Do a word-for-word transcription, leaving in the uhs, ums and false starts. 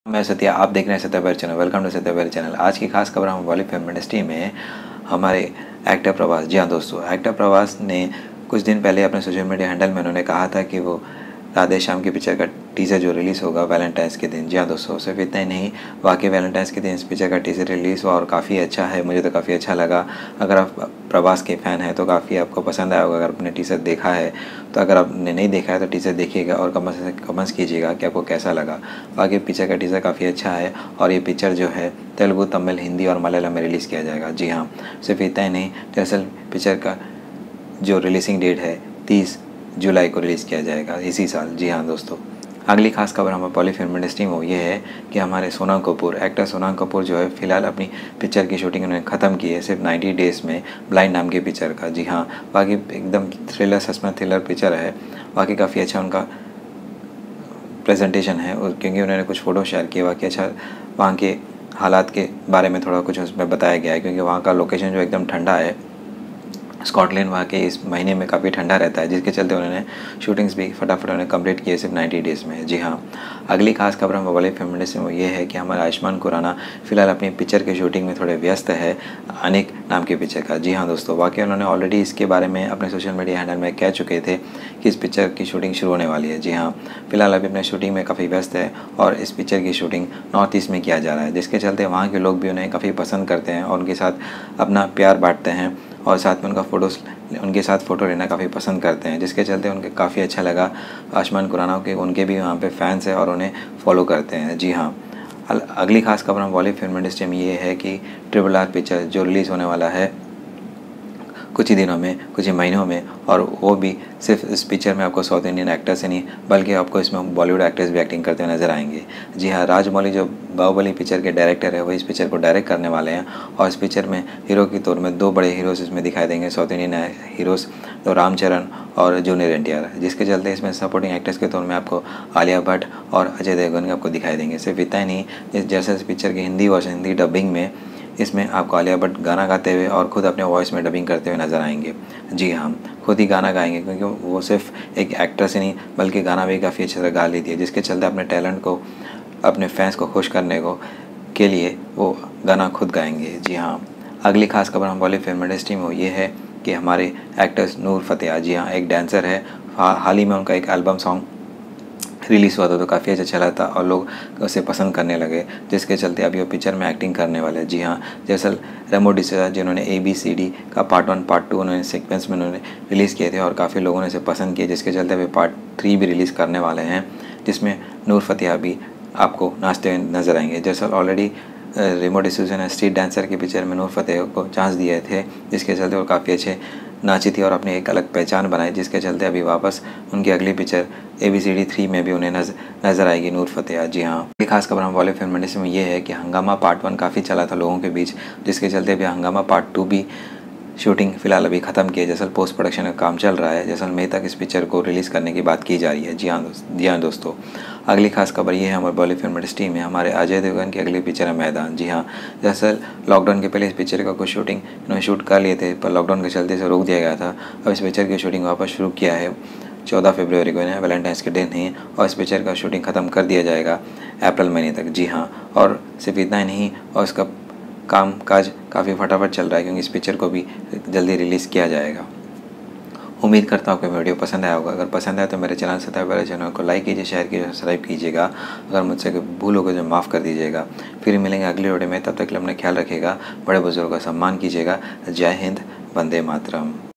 मैं सत्या, आप देख रहे हैं सत्या बैर चैनल। वेलकम टू सत्या बैर चैनल। आज की खास खबर हम बॉलीवुड फिल्म इंडस्ट्री में हमारे एक्टर प्रभास। जी हाँ दोस्तों, एक्टर प्रभास ने कुछ दिन पहले अपने सोशल मीडिया हैंडल में उन्होंने कहा था कि वो राधे श्याम की पिक्चर का टीज़र जो रिलीज़ होगा वैलेंटाइंस के दिन। जी हाँ दोस्तों, सिर्फ इतना ही नहीं, वाकई वैलेंटाइंस के दिन इस पिक्चर का टीज़र रिलीज़ हुआ और काफ़ी अच्छा है। मुझे तो काफ़ी अच्छा लगा। अगर आप प्रभास के फ़ैन हैं तो काफ़ी आपको पसंद आया होगा। अगर आपने टीज़र देखा है तो अगर आपने नहीं देखा है तो टीज़र देखिएगा और कमेंट्स कमेंट्स कीजिएगा कि आपको कैसा लगा। बाकी पिक्चर का टीज़र काफ़ी अच्छा है और ये पिक्चर जो है तेलुगु, तमिल, हिंदी और मलयालम में रिलीज़ किया जाएगा। जी हाँ, सिर्फ इतना ही नहीं, दरअसल पिक्चर का जो रिलीजिंग डेट है तीस जुलाई को रिलीज़ किया जाएगा इसी साल। जी हाँ दोस्तों, अगली खास खबर हमारे बॉलीवुड फिल्म इंडस्ट्री में ये है कि हमारे सोनम कपूर, एक्टर सोनम कपूर जो है फ़िलहाल अपनी पिक्चर की शूटिंग उन्होंने ख़त्म की है सिर्फ नाइन्टी डेज़ में, ब्लाइंड नाम की पिक्चर का। जी हाँ, बाकी एकदम थ्रिलर, सस्पेंस थ्रिलर पिक्चर है। बाकी काफ़ी अच्छा उनका प्रेजेंटेशन है और क्योंकि उन्होंने कुछ फ़ोटो शेयर किए, बाकी अच्छा वहाँ के हालात के बारे में थोड़ा कुछ उसमें बताया गया है क्योंकि वहाँ का लोकेशन जो एकदम ठंडा है। स्कॉटलैंड वहाँ के इस महीने में काफ़ी ठंडा रहता है, जिसके चलते उन्होंने शूटिंग्स भी फटाफट उन्होंने कंप्लीट किए सिर्फ नाइन्टी डेज़ में। जी हाँ, अगली खास खबर हम बॉलीवुड फिल्म इंडस्ट्री में ये है कि हमारा आयुष्मान खुराना फिलहाल अपनी पिक्चर की शूटिंग में थोड़े व्यस्त है, अनेक नाम की पिक्चर का। जी हाँ दोस्तों, वाकई उन्होंने ऑलरेडी इसके बारे में अपने सोशल मीडिया हैंडल में कह चुके थे कि इस पिक्चर की शूटिंग शुरू होने वाली है। जी हाँ, फिलहाल अभी अपने शूटिंग में काफ़ी व्यस्त है और इस पिक्चर की शूटिंग नॉर्थ ईस्ट में किया जा रहा है, जिसके चलते वहाँ के लोग भी उन्हें काफ़ी पसंद करते हैं और उनके साथ अपना प्यार बांटते हैं और साथ में उनका फ़ोटोज़ उनके साथ फ़ोटो लेना काफ़ी पसंद करते हैं, जिसके चलते उनके काफ़ी अच्छा लगा आयुष्मान खुराना के उनके भी वहाँ पे फैंस हैं और उन्हें फॉलो करते हैं। जी हाँ, अगली खास खबर हम बॉलीवुड फिल्म इंडस्ट्री में ये है कि ट्रिपल आर पिक्चर जो रिलीज़ होने वाला है कुछ ही दिनों में, कुछ ही महीनों में, और वो भी सिर्फ इस पिक्चर में आपको साउथ इंडियन एक्टर्स ही नहीं बल्कि आपको इसमें बॉलीवुड एक्टर्स भी एक्टिंग करते हुए नजर आएंगे। जी हाँ, राजमौली जो बाहुबली पिक्चर के डायरेक्टर है वो इस पिक्चर को डायरेक्ट करने वाले हैं और इस पिक्चर में हीरो के तौर में दो बड़े हीरोज़ इसमें दिखाई देंगे, साउथ इंडियन हीरोज़ तो रामचरण और जूनियर एन टी आर, जिसके चलते इसमें सपोर्टिंग एक्टर्स के तौर में आपको आलिया भट्ट और अजय देवगन आपको दिखाई देंगे। सिर्फ इतना ही नहीं, जैसे इस पिक्चर की हिंदी वर्जन, हिंदी डबिंग में इसमें आपको आलिया भट्ट गाना गाते हुए और ख़ुद अपने वॉइस में डबिंग करते हुए नज़र आएंगे। जी हाँ, खुद ही गाना गाएंगे क्योंकि वो सिर्फ एक एक्ट्रेस ही नहीं बल्कि गाना भी काफ़ी अच्छी तरह गा लेती है, जिसके चलते अपने टैलेंट को, अपने फैंस को खुश करने को के लिए वो गाना खुद गाएंगे। जी हाँ, अगली खास खबर हम बॉलीवुड फिल्म इंडस्ट्री में ये है कि हमारे एक्टर्स नूर फतेह, जी हाँ एक डांसर है, हाल ही में उनका एक एल्बम सॉन्ग रिलीज़ हुआ था तो काफ़ी अच्छा चला था और लोग उसे पसंद करने लगे, जिसके चलते अभी वो पिक्चर में एक्टिंग करने वाले हैं। जी हाँ, दरअसल रेमो डिसूजा जिन्होंने ए बी सी डी का पार्ट वन पार्ट टू उन्होंने सीक्वेंस में उन्होंने रिलीज़ किए थे और काफ़ी लोगों ने इसे पसंद किया, जिसके चलते अभी पार्ट थ्री भी रिलीज़ करने वाले हैं जिसमें नूर फतेह भी आपको नाचते हुए नजर आएंगे। दरअसल ऑलरेडी रेमो डिसूजा ने स्ट्रीट डांसर की पिक्चर में नूर फतेह को चांस दिए थे, जिसके चलते वो काफ़ी अच्छे नाची थी और अपनी एक अलग पहचान बनाई, जिसके चलते अभी वापस उनकी अगली picture A B C D three में भी उन्हें नजर नज़र आएगी नूर फतेह। जी हाँ, एक खास खबर हम बॉलीवुड फिल्म इंडस्ट्री में ये है कि हंगामा पार्ट वन काफ़ी चला था लोगों के बीच, जिसके चलते अभी हंगामा पार्ट टू भी शूटिंग फिलहाल अभी ख़त्म की है। जैसल पोस्ट प्रोडक्शन का काम चल रहा है, जैसलमेर तक इस पिक्चर को रिलीज़ करने की बात की जा रही है। जी हाँ दोस्त जी हाँ दोस्तों, अगली खास खबर ये है हमारे बॉलीवुड फिल्म इंडस्ट्री में हमारे अजय देवगन की अगली पिक्चर है मैदान। जी हाँ, दरअसल लॉकडाउन के पहले इस पिक्चर का कुछ शूटिंग इन्होंने शूट कर लिए थे पर लॉकडाउन के चलते इसे रोक दिया गया था। अब इस पिक्चर की शूटिंग वापस शुरू किया है चौदह फरवरी को, इन्हें वैलेंटाइंस के दिन ही, और इस पिक्चर का शूटिंग ख़त्म कर दिया जाएगा अप्रैल महीने तक। जी हाँ, और सिर्फ इतना ही नहीं, और इसका काम काज काफ़ी फटाफट चल रहा है क्योंकि इस पिक्चर को भी जल्दी रिलीज़ किया जाएगा। उम्मीद करता हूँ कि वीडियो पसंद आया होगा। अगर पसंद आया तो मेरे चैनल सत्या बैर चैनल को लाइक कीजिए, शेयर कीजिए, सब्सक्राइब कीजिएगा। अगर मुझसे भूल हो गई तो माफ़ कर दीजिएगा। फिर मिलेंगे अगले वीडियो में, तब तक के लिए अपना ख्याल रखिएगा, बड़े बुजुर्गों का सम्मान कीजिएगा। जय हिंद, वंदे मातरम।